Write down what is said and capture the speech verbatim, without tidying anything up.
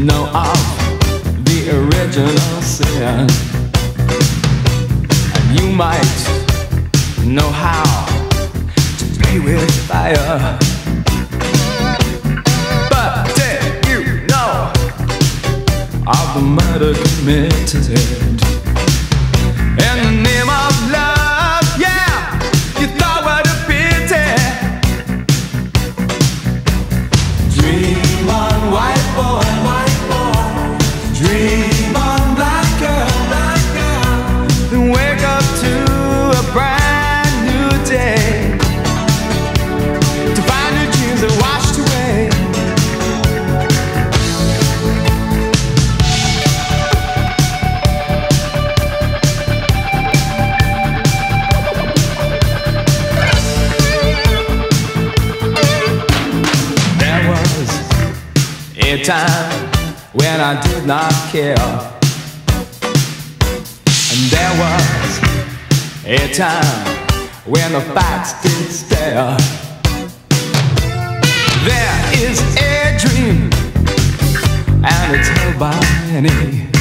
know of the original sin, and you might know how to play with fire. But did you know of the murder committed in the name of love? Yeah, you thought what a pity. Dream on, white boy, white boy. Dream on, black girl, black girl. Then wake up to a brand new day, to find your dreams are washed away. There was a time when I did not care, and there was a time when the facts did stare. There is a dream, and it's held by many.